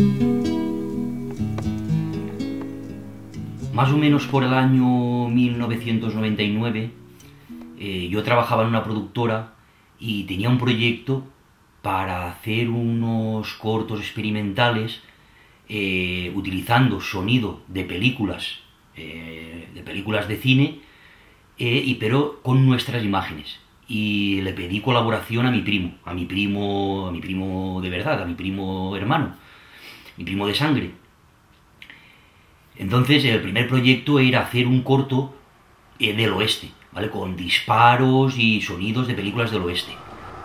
Más o menos por el año 1999, yo trabajaba en una productora y tenía un proyecto para hacer unos cortos experimentales utilizando sonido de películas de cine, pero con nuestras imágenes. Y le pedí colaboración a mi primo de verdad, a mi primo hermano, mi primo de sangre. Entonces el primer proyecto era hacer un corto del oeste, ¿vale? Con disparos y sonidos de películas del oeste.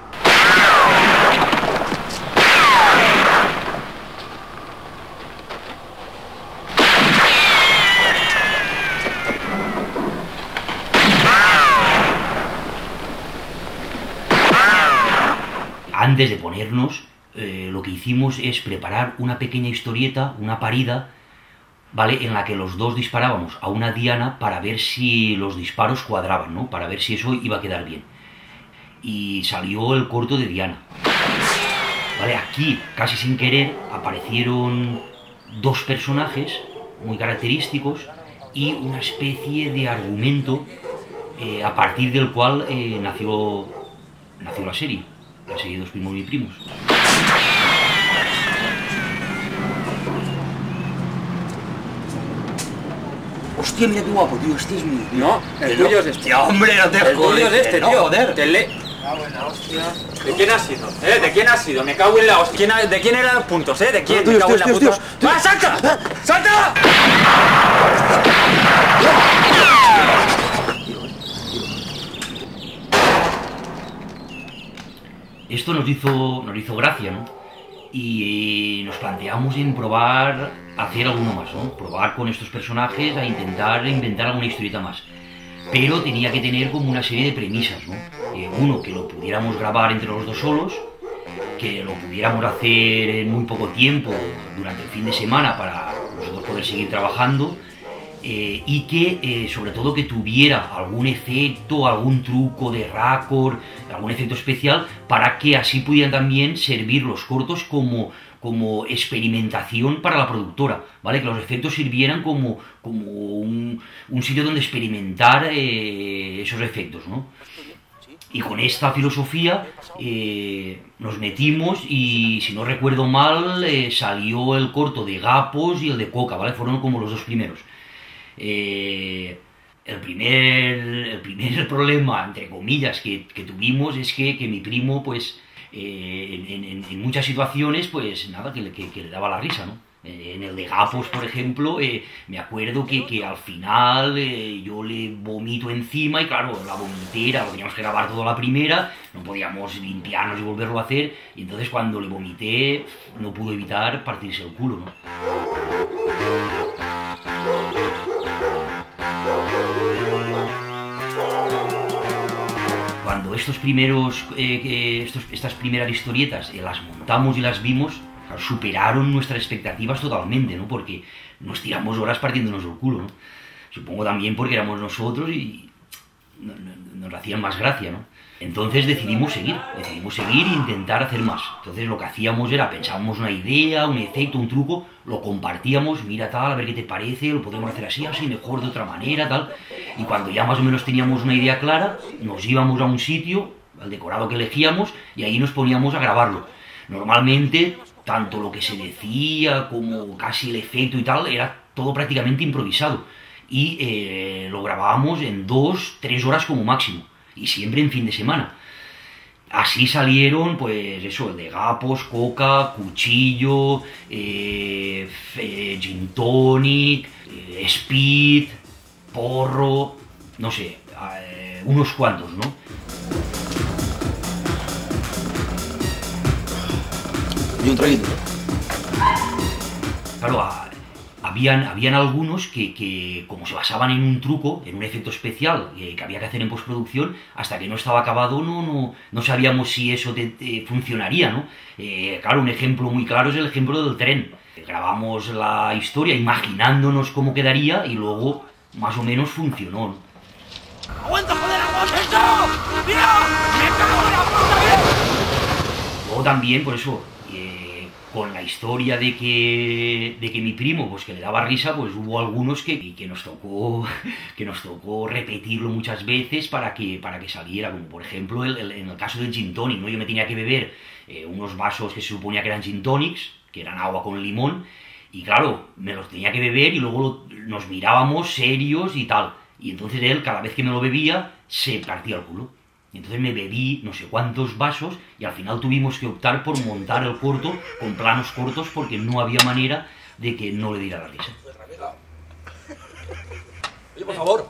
Antes de ponernos, lo que hicimos es preparar una pequeña historieta, una parida, ¿vale? En la que los dos disparábamos a una diana para ver si los disparos cuadraban, ¿no? Para ver si eso iba a quedar bien. Y salió el corto de Diana. ¿Vale? Aquí, casi sin querer, aparecieron dos personajes muy característicos y una especie de argumento a partir del cual nació la serie Dos primos y primos. Hostia, mira qué guapo, tío. Este es mío. No, el tuyo es este. Hostia, hombre, no te jodes. El tuyo es este, no, tío. Joder. Ah, buena, hostia. ¿De quién ha sido? ¿De quién ha sido? Me cago en la hostia. ¿De quién eran los puntos, ¿De quién? No, Me cago en la tíos, puta. tíos. ¡Va, salta! ¡Salta! Esto nos hizo gracia, ¿no? Y nos planteamos en probar hacer alguno más, ¿no? Probar con estos personajes a intentar inventar alguna historieta más. Pero tenía que tener como una serie de premisas, ¿no? Uno, que lo pudiéramos grabar entre los dos solos, que lo pudiéramos hacer en muy poco tiempo, durante el fin de semana, para nosotros poder seguir trabajando, y que, sobre todo, que tuviera algún efecto, algún truco de raccord, algún efecto especial, para que así pudieran también servir los cortos como experimentación para la productora, ¿vale? Que los efectos sirvieran como un sitio donde experimentar esos efectos, ¿no? Y con esta filosofía nos metimos y, si no recuerdo mal, salió el corto de Gapos y el de Coca, ¿vale? Fueron como los dos primeros. El primer problema, entre comillas, que tuvimos es que mi primo, pues, en muchas situaciones, pues nada, que le daba la risa, ¿no? En el de Gapos, por ejemplo, me acuerdo que al final yo le vomito encima y claro, la vomitera, lo teníamos que grabar toda la primera, no podíamos limpiarnos y volverlo a hacer, y entonces cuando le vomité no pudo evitar partirse el culo, ¿no? Cuando estas primeras historietas las montamos y las vimos, superaron nuestras expectativas totalmente, ¿no? Porque nos tiramos horas partiéndonos el culo, ¿no? Supongo también porque éramos nosotros y nos hacían más gracia, ¿no? Entonces decidimos seguir e intentar hacer más. Entonces lo que hacíamos era, pensábamos una idea, un efecto, un truco, lo compartíamos, mira tal, a ver qué te parece, lo podemos hacer así, mejor de otra manera, tal. Y cuando ya más o menos teníamos una idea clara, nos íbamos a un sitio, al decorado que elegíamos, y ahí nos poníamos a grabarlo. Normalmente, tanto lo que se decía como casi el efecto y tal, era todo prácticamente improvisado. Y lo grabábamos en 2-3 horas como máximo. Y siempre en fin de semana. Así salieron, pues eso, el de Gapos, Coca, Cuchillo, Gin Tonic, Speed, Porro, no sé, unos cuantos, ¿no? Y un traguito. Claro, habían algunos que como se basaban en un truco, en un efecto especial que había que hacer en postproducción, hasta que no estaba acabado no sabíamos si eso funcionaría, ¿no? Claro, un ejemplo muy claro es el ejemplo del tren. Grabamos la historia imaginándonos cómo quedaría y luego más o menos funcionó, ¿no? ¡Aguanta, joder, aguanta esto! ¡Mira! ¡Me cago en la puta vida! Luego también, por eso, con la historia de que mi primo, pues que le daba risa, pues hubo algunos que nos tocó repetirlo muchas veces para que saliera, como por ejemplo en el caso del gin tonic, ¿no? Yo me tenía que beber unos vasos que se suponía que eran gin tonics, que eran agua con limón, y claro, me los tenía que beber y luego nos mirábamos serios y tal, y entonces él, cada vez que me lo bebía, se partía el culo. Y entonces me bebí no sé cuántos vasos y al final tuvimos que optar por montar el corto con planos cortos porque no había manera de que no le diera la risa. Oye, por favor.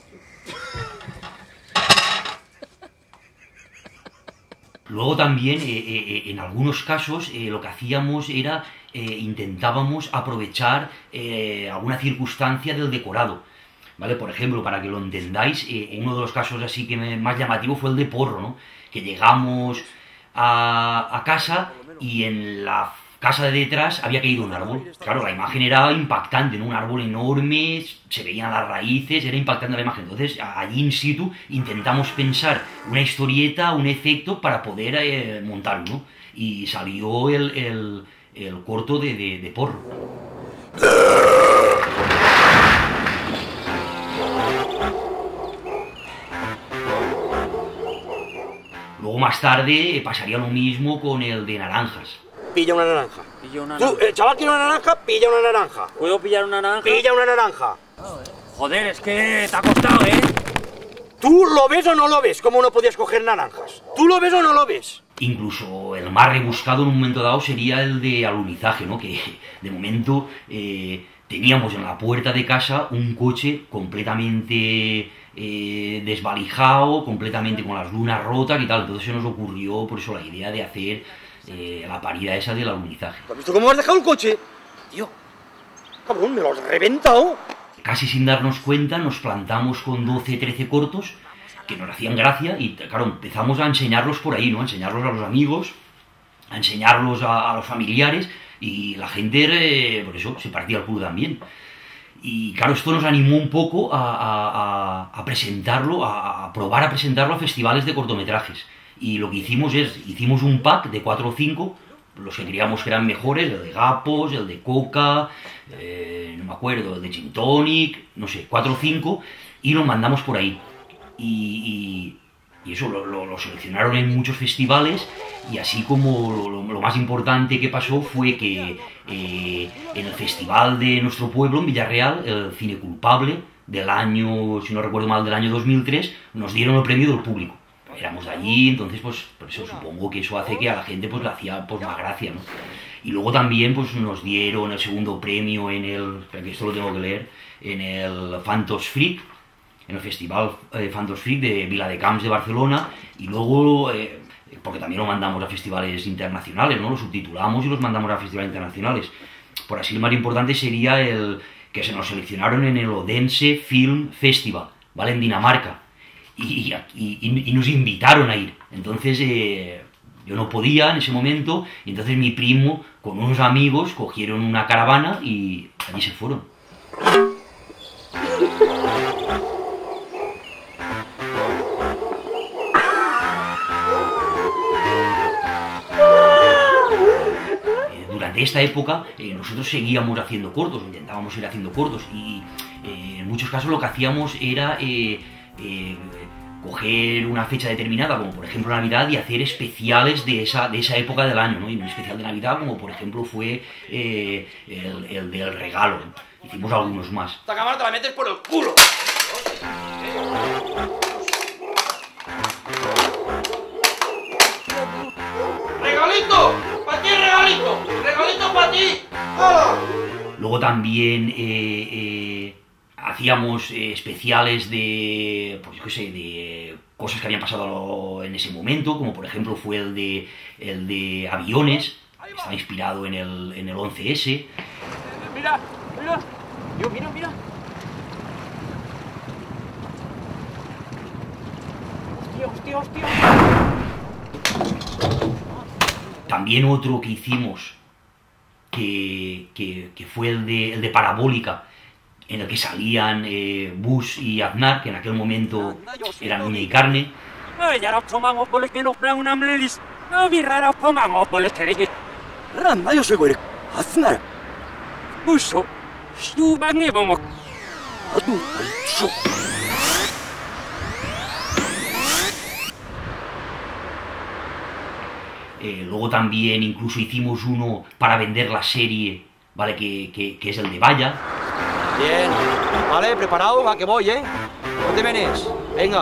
Luego también, en algunos casos, lo que hacíamos era, intentábamos aprovechar alguna circunstancia del decorado. ¿Vale? Por ejemplo, para que lo entendáis, uno de los casos así que más llamativo fue el de Porro, ¿no? Que llegamos a casa y en la casa de detrás había caído un árbol. Claro, la imagen era impactante, ¿no? Un árbol enorme, se veían las raíces, era impactante la imagen. Entonces, allí in situ intentamos pensar una historieta, un efecto para poder montarlo, ¿no? Y salió el corto de Porro. Luego más tarde pasaría lo mismo con el de naranjas. Pilla una naranja. Pillo una Tú, naranja. el chaval quiere una naranja, pilla una naranja. ¿Puedo pillar una naranja? Pilla una naranja. Joder, es que te ha costado, ¿eh? ¿Tú lo ves o no lo ves? ¿Cómo no podías coger naranjas? ¿Tú lo ves o no lo ves? Incluso el más rebuscado en un momento dado sería el de alunizaje, ¿no? Que de momento teníamos en la puerta de casa un coche completamente desvalijado, completamente con las lunas rotas y tal. Entonces se nos ocurrió por eso la idea de hacer la parida esa del alunizaje. ¿Has visto cómo has dejado el coche? Tío, cabrón, me lo has reventado. Casi sin darnos cuenta nos plantamos con 12, 13 cortos que nos hacían gracia y claro, empezamos a enseñarlos por ahí, ¿no? A enseñarlos a los amigos, a enseñarlos a los familiares y la gente, por eso, se partía el culo también. Y claro, esto nos animó un poco a presentarlo, a probar a presentarlo a festivales de cortometrajes. Y lo que hicimos un pack de 4 o 5, los que creíamos que eran mejores, el de Gapos, el de Coca, no me acuerdo, el de Gin Tonic, no sé, 4 o 5, y los mandamos por ahí. Y eso lo seleccionaron en muchos festivales, y así como lo más importante que pasó fue que en el festival de nuestro pueblo, en Villarreal, el Cine Culpable, del año, si no recuerdo mal, del año 2003, nos dieron el premio del público. Éramos de allí, entonces pues por eso supongo que eso hace que a la gente pues le hacía pues más gracia, ¿no? Y luego también pues nos dieron el segundo premio en el, que esto lo tengo que leer, en el Fantos Freak, en el festival Fantos Freak de Viladecans de Barcelona, y luego, porque también lo mandamos a festivales internacionales, ¿no? Lo subtitulamos y los mandamos a festivales internacionales. Por así, el más importante sería el que se nos seleccionaron en el Odense Film Festival, ¿vale? En Dinamarca. Y nos invitaron a ir. Entonces yo no podía en ese momento, y entonces mi primo con unos amigos cogieron una caravana y allí se fueron. Durante esta época nosotros seguíamos haciendo cortos, intentábamos ir haciendo cortos, y en muchos casos lo que hacíamos era coger una fecha determinada, como por ejemplo Navidad, y hacer especiales de esa época del año, ¿no? Y un especial de Navidad, como por ejemplo fue el del regalo. Hicimos algunos más. Esta cámara te la metes por el culo. ¡Regalito! ¡Para ti regalito! ¡Regalito para ti! ¡Hala! Luego también hacíamos especiales de, pues yo qué sé, de cosas que habían pasado en ese momento, como por ejemplo fue el de aviones, estaba inspirado en el 11S. Mira, mira. Yo, mira, mira. Hostia, hostia, hostia. También otro que hicimos, que fue el de Parabólica, en el que salían Bush y Aznar, que en aquel momento eran uña y carne. 란나 요새고 아스날 무소 수방에 보모 아두 수 Luego también incluso hicimos uno para vender la serie, ¿vale? Que es el de Valla. Bien, vale, preparado, va que voy, ¿eh? No te vienes, venga.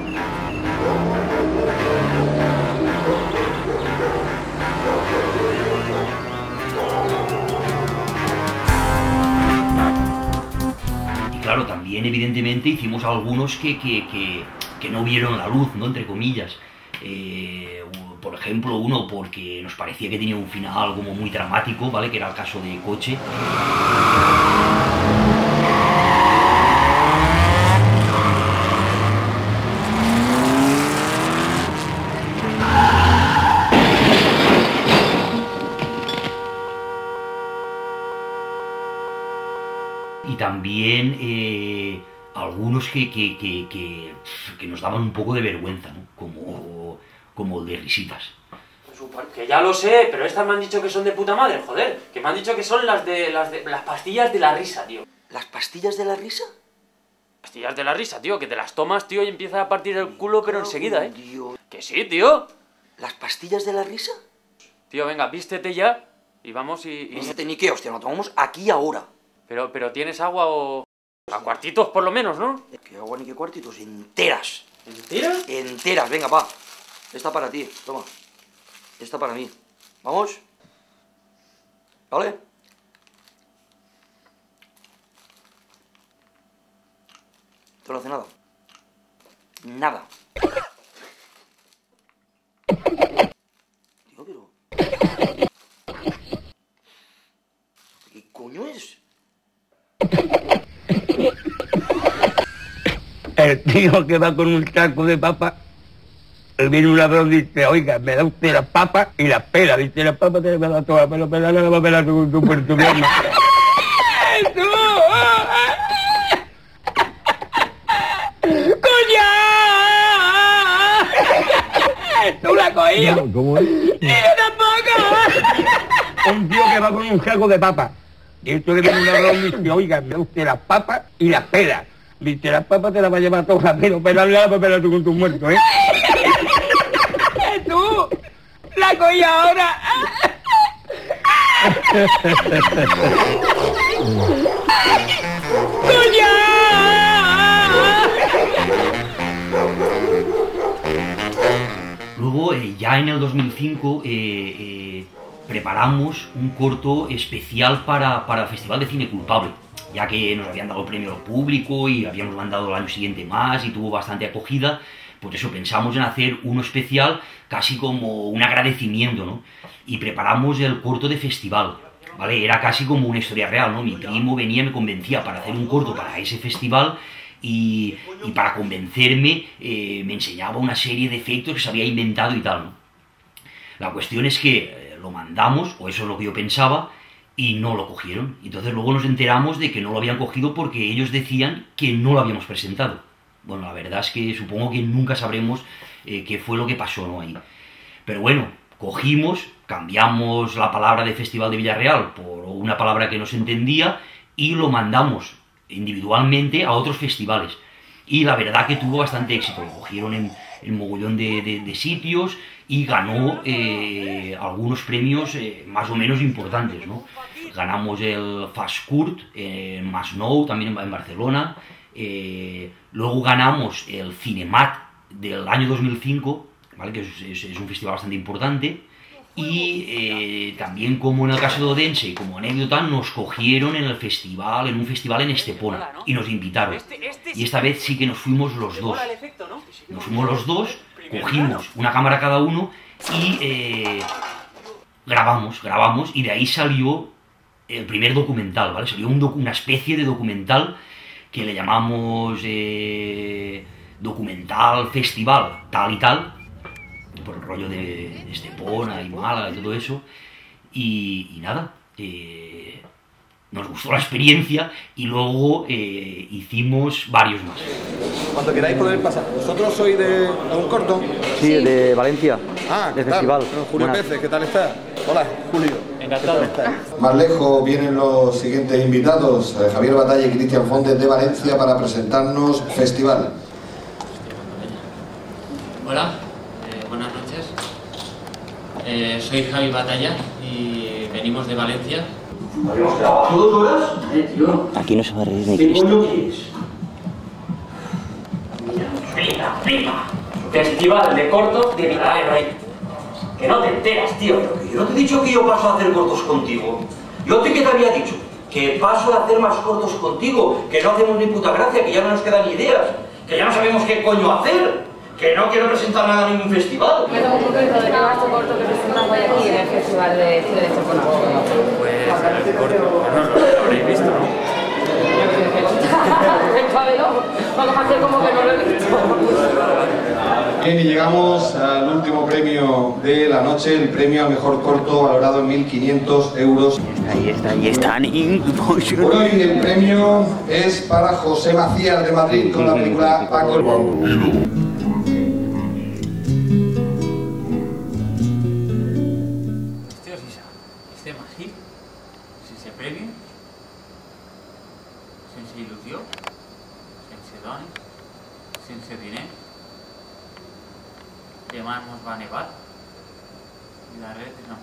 Y claro, también evidentemente hicimos algunos que no vieron la luz, ¿no? Entre comillas. Por ejemplo, uno porque nos parecía que tenía un final como muy dramático, ¿vale? Que era el caso de Coche. Y también algunos que nos daban un poco de vergüenza, ¿no? Como el de Risitas. Que ya lo sé, pero estas me han dicho que son de puta madre, joder. Que me han dicho que son las pastillas de la risa, tío. ¿Las pastillas de la risa? Pastillas de la risa, tío, que te las tomas, tío, y empiezas a partir el culo, pero enseguida, ¿eh? Dios. Que sí, tío. ¿Las pastillas de la risa? Tío, venga, vístete ya y vamos y... Vístete ni qué, hostia, lo tomamos aquí ahora. Pero ¿tienes agua o...? A cuartitos por lo menos, ¿no? ¿Qué agua ni qué cuartitos? Enteras. ¿Enteras? Enteras, venga, pa. Esta para ti, toma. Esta para mí. ¿Vamos? ¿Vale? Esto no hace nada. Nada. Tío, pero... ¿Qué coño es? El tío que va con un saco de papa, viene un ladrón y dice, oiga, me da usted las papas y las pela. Dice, las papas te las da todas, pero pela no la va a pelar tu puerto pierna. ¡Coño! ¡Tú la cogías! ¿Cómo es? ¡Y yo tampoco! Un tío que va con un saco de papas. Y esto le viene un ladrón y dice, oiga, me da usted las papas y las pelas. Dice, las papas te las va a llevar todas, pero pelarle la papela tú con tu muerto, ¿eh? ¡Tú! ¡La cogí ahora! ¡Coño! Luego, ya en el 2005, preparamos un corto especial para el Festival de Cine Culpable, ya que nos habían dado el premio al público y habíamos mandado el año siguiente más y tuvo bastante acogida. Pues eso, pensamos en hacer uno especial casi como un agradecimiento, ¿no? Y preparamos el corto de festival, ¿vale? Era casi como una historia real, ¿no? Mi primo venía y me convencía para hacer un corto para ese festival y para convencerme me enseñaba una serie de efectos que se había inventado y tal, ¿no? La cuestión es que lo mandamos, o eso es lo que yo pensaba, y no lo cogieron. Entonces luego nos enteramos de que no lo habían cogido porque ellos decían que no lo habíamos presentado. Bueno, la verdad es que supongo que nunca sabremos qué fue lo que pasó, ¿no? Ahí. Pero bueno, cogimos, cambiamos la palabra de Festival de Villarreal por una palabra que no se entendía y lo mandamos individualmente a otros festivales. Y la verdad que tuvo bastante éxito. Lo cogieron en mogollón de sitios y ganó algunos premios más o menos importantes, ¿no? Ganamos el Fast Kurt en Masnou, también en Barcelona. Luego ganamos el Cinemat del año 2005, ¿vale? Que es un festival bastante importante. Y también, como en el caso de Odense, como anécdota, nos cogieron en un festival en Estepona, y nos invitaron. Y esta vez sí que nos fuimos los dos. Nos fuimos los dos, cogimos una cámara cada uno y grabamos, y de ahí salió el primer documental, ¿vale? Salió una especie de documental que le llamamos documental festival tal y tal, por el rollo de Estepona y Málaga y todo eso, y nada, nos gustó la experiencia y luego hicimos varios más. Cuando queráis poder pasar. ¿Vosotros sois de un corto? Sí, de Valencia. Ah, de ¿qué tal? festival. Julio Buenas. Pérez, ¿qué tal estás? Hola, Julio. Encantado. Más lejos vienen los siguientes invitados, Javier Batalla y Cristian Fontes de Valencia, para presentarnos Festival. Hola, buenas noches. Soy Javi Batalla y venimos de Valencia. ¿2 horas? Aquí no se va a reír ni Cristo. ¿Qué coño quieres? Prima, prima. Festival de cortos de Villareal. Que no te enteras, tío. Yo no te he dicho que yo paso a hacer cortos contigo. Yo que te había dicho que paso a hacer más cortos contigo, que no hacemos ni puta gracia, que ya no nos quedan ideas, que ya no sabemos qué coño hacer, que no quiero presentar nada en ningún festival. Me tomo un poquito de que va este corto que presentamos hoy aquí en el Festival de Cine de Chocolate. Pues el corto, lo habréis visto, ¿no? Vamos a hacer como que no lo he visto. Bien, y llegamos al último premio de la noche, el premio al mejor corto valorado en 1.500 euros. Ahí está. Por hoy el premio es para José Macías de Madrid con la película Paco el Vampiro. Este magí, sense premi, sense il·lusió, sense dones, sense diner. Demà mos va nevar i la red no.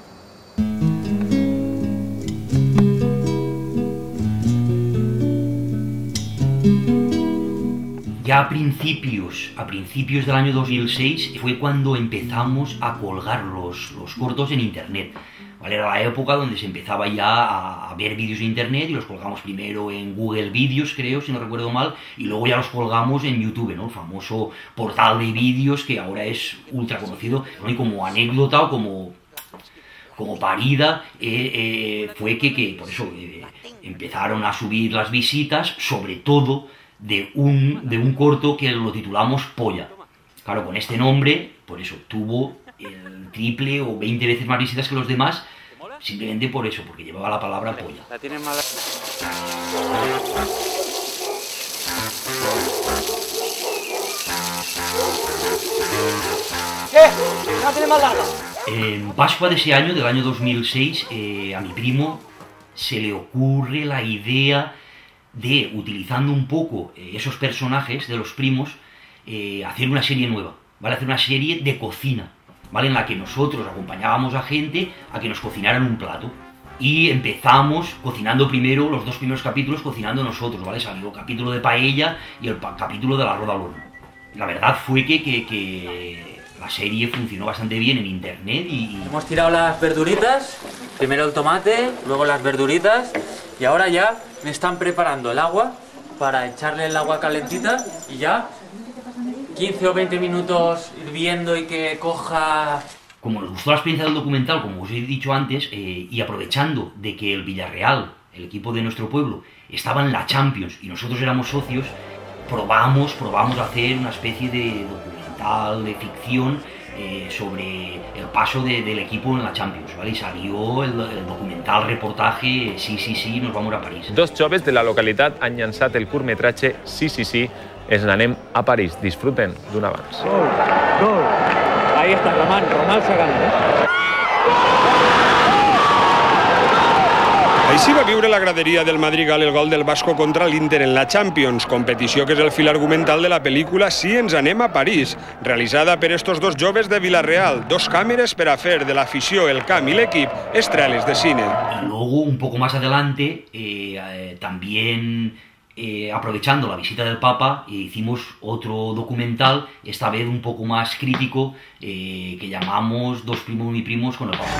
Ya a principios del año 2006 fue cuando empezamos a colgar los cortos en internet. ¿Vale? Era la época donde se empezaba ya a ver vídeos en internet y los colgamos primero en Google Vídeos, creo, si no recuerdo mal, y luego ya los colgamos en YouTube, ¿no? El famoso portal de vídeos que ahora es ultra conocido, ¿no? Y como anécdota o como parida fue que por eso empezaron a subir las visitas, sobre todo de un corto que lo titulamos Polla. Claro, con este nombre, por eso, tuvo el triple o 20 veces más visitas que los demás, simplemente por eso, porque llevaba la palabra polla. La tienes mala. ¿Qué? ¿La tienes más larga? En Pascua de ese año, del año 2006, a mi primo se le ocurre la idea de, utilizando un poco esos personajes de los primos, hacer una serie nueva, ¿vale? Hacer una serie de cocina, ¿vale? En la que nosotros acompañábamos a gente a que nos cocinaran un plato. Y empezamos cocinando primero, los 2 primeros capítulos, cocinando nosotros, ¿vale? Salió el capítulo de paella y el capítulo del arroz al horno. La verdad fue que la serie funcionó bastante bien en internet y... Hemos tirado las verduritas, primero el tomate, luego las verduritas, y ahora ya me están preparando el agua para echarle el agua calentita y ya 15 o 20 minutos hirviendo y que coja... Como nos gustó la experiencia del documental, como os he dicho antes, y aprovechando de que el Villarreal, el equipo de nuestro pueblo, estaba en la Champions y nosotros éramos socios, probamos a hacer una especie de documental, de ficción, sobre el paso del equipo en la Champions, ¿vale? Y salió el documental reportaje Sí, nos vamos a París. 2 joves de la localitat han llançat el curtmetratge Sí, ens n'anem a París. Disfruten d'un abans. Gol. Ahí está Román sacando. Així va viure la graderia del Madrigal el gol del Vasco contra l'Inter en la Champions, competició que és el fil argumental de la pel·lícula Sí, ens anem a París, realitzada per estos 2 joves de Vila-real, 2 càmeres per a fer de l'afició, el camp i l'equip estreles de cine. Y luego, un poco más adelante, también aprovechando la visita del Papa, hicimos otro documental, esta vez un poco más crítico, que llamamos 2 primos muy primos con el Papa.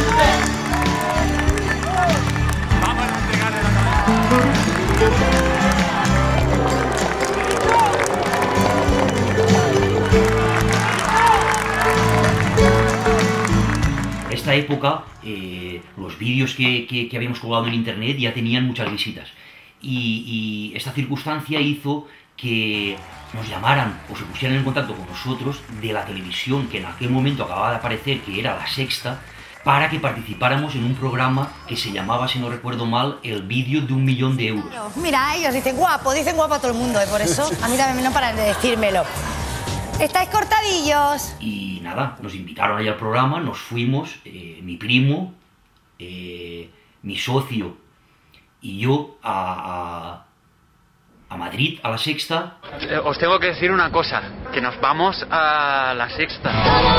Esta época, los vídeos que habíamos colgado en internet ya tenían muchas visitas y esta circunstancia hizo que nos llamaran o se pusieran en contacto con nosotros de la televisión que en aquel momento acababa de aparecer, que era La Sexta, para que participáramos en un programa que se llamaba, si no recuerdo mal, El vídeo de 1 millón de euros. Mira, ellos dicen guapo a todo el mundo, por eso a mí también no paran de decírmelo. ¿Estáis cortadillos? Y nada, nos invitaron ahí al programa, nos fuimos, mi primo, mi socio y yo a Madrid, a La Sexta. Os tengo que decir una cosa, que nos vamos a La Sexta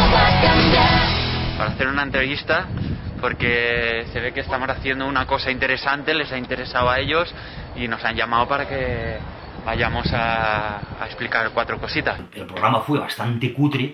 para hacer una entrevista, porque se ve que estamos haciendo una cosa interesante, les ha interesado a ellos y nos han llamado para que vayamos a explicar 4 cositas. El programa fue bastante cutre,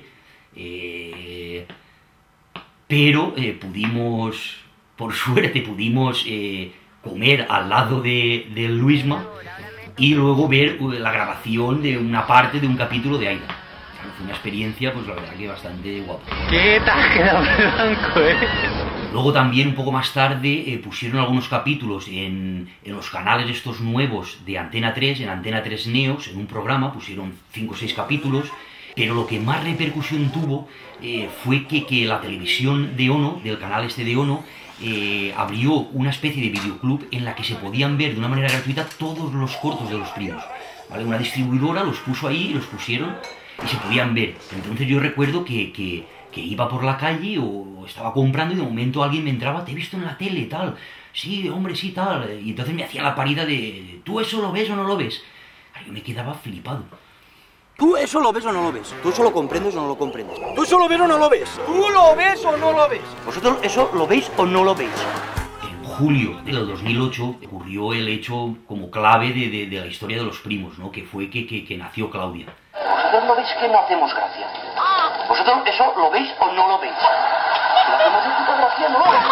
pero pudimos, por suerte, comer al lado del Luisma y luego ver la grabación de una parte de un capítulo de Aida. Fue una experiencia, pues la verdad que bastante guapa. ¿Qué te has quedado blanco, Luego también, un poco más tarde, pusieron algunos capítulos en los canales estos nuevos de Antena 3, en Antena 3 Neos, en un programa, pusieron 5 o 6 capítulos, pero lo que más repercusión tuvo fue que la televisión de ONO, del canal este de ONO, abrió una especie de videoclub en la que se podían ver de una manera gratuita todos los cortos de los primos, ¿vale? Una distribuidora los puso ahí y los pusieron y se podían ver. Entonces yo recuerdo que iba por la calle o estaba comprando y de momento alguien me entraba, te he visto en la tele, tal, sí, hombre, sí, tal, y entonces me hacía la parida de, ¿tú eso lo ves o no lo ves? Yo me quedaba flipado. ¿Tú eso lo ves o no lo ves? ¿Tú eso lo comprendes o no lo comprendes? ¿Tú eso lo ves o no lo ves? ¿Tú lo ves o no lo ves? ¿Vosotros eso lo veis o no lo veis? En julio del 2008 ocurrió el hecho como clave de la historia de los primos, ¿no? Que fue que nació Claudia. ¿Vosotros no veis que no hacemos gracia? ¿Vosotros eso lo veis o no lo veis? Si no hacemos de puta gracia, no lo veis.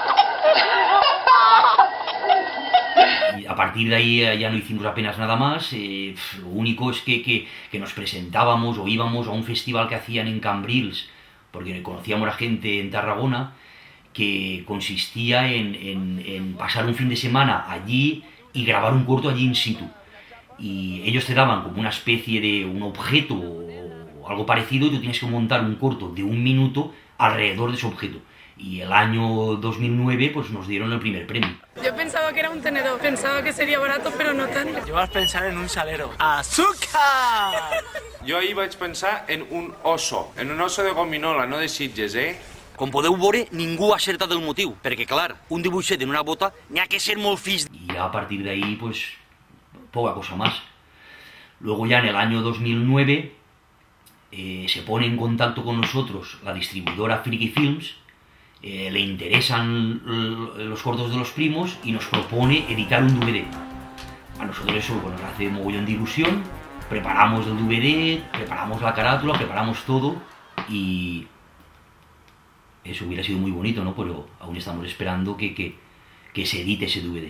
Y a partir de ahí ya no hicimos apenas nada más. Lo único es que nos presentábamos o íbamos a un festival que hacían en Cambrils, porque conocíamos a gente en Tarragona, que consistía en pasar un fin de semana allí y grabar un corto allí in situ. Y ellos te daban como una especie de un objeto o algo parecido y tú tienes que montar un corto de 1 minuto alrededor de ese objeto. Y el año 2009 pues nos dieron el primer premio. Yo pensaba que era un tenedor, pensaba que sería barato, pero no tanto. Yo vas a pensar en un salero. ¡Azúcar! Jo ahir vaig pensar en un oso de gominola, no de Sitges, Com podeu veure, ningú acerta del motiu, perquè, clar, un dibuixet en una bota n'hi ha que ser molt fills. Y ya a partir de ahí, pues, poca cosa más. Luego ya en el año 2009 se pone en contacto con nosotros la distribuidora Friki Films, le interesan los cortos de los primos y nos propone editar un DVD. A nosotros eso nos hace mogollón de ilusión, preparamos el DVD, preparamos la carátula, preparamos todo y eso hubiera sido muy bonito, ¿no? Pero aún estamos esperando que se edite ese DVD.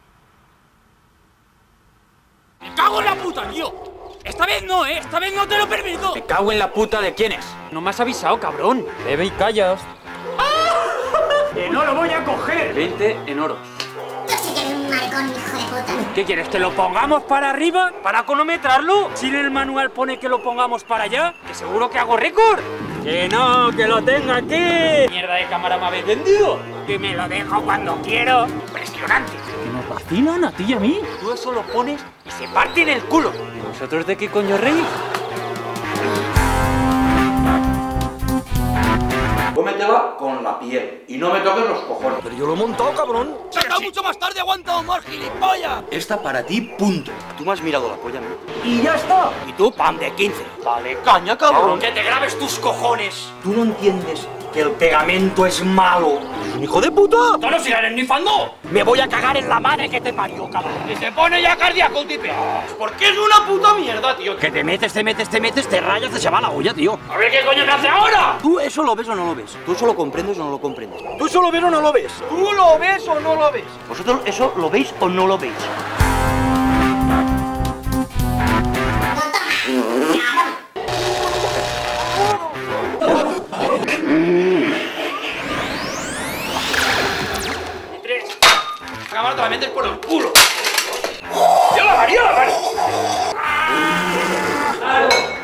¡Me cago en la puta, tío! Esta vez no, ¿eh? Esta vez no te lo permito. Me cago en la puta de quién es. No me has avisado, cabrón. Bebe y callas. ¡Que no lo voy a coger! 20 en oro. Tú sí que eres un maricón, hijo de puta. ¿Qué quieres? ¿Que lo pongamos para arriba? ¿Para cronometrarlo? Si en el manual pone que lo pongamos para allá, que seguro que hago récord. ¡Que no! ¡Que lo tengo aquí! ¿Mierda de cámara me habéis vendido? Que me lo dejo cuando quiero. Impresionante. Que nos vacilan a ti y a mí. Tú eso lo pones y se parte en el culo. ¿Y vosotros de qué coño reís? Cómetela con la piel y no me toques los cojones. Pero yo lo he montado, cabrón. ¡Saca mucho más tarde, aguanta más, gilipollas! Esta para ti, punto. Tú me has mirado la polla, ¿no? ¡Y ya está! Y tú, pan de 15. Vale, caña, cabrón. ¡Que te grabes tus cojones! ¿Tú no entiendes que el pegamento es malo? ¡Es un hijo de puta! ¡No nos sigan ennifando! Me voy a cagar en la madre que te parió, cabrón. Y se pone ya cardíaco el tipe. Porque es una puta mierda, tío. Que te metes, te rayas, te se va la olla, tío. A ver qué coño me hace ahora. ¿Tú eso lo ves o no lo ves? ¿Tú eso lo comprendes o no lo comprendes? ¿Tú eso lo ves o no lo ves? ¿Tú lo ves o no lo ves? ¿Vosotros eso lo veis o no lo veis? Cámara, te la metes por el culo. ¡Yo la María!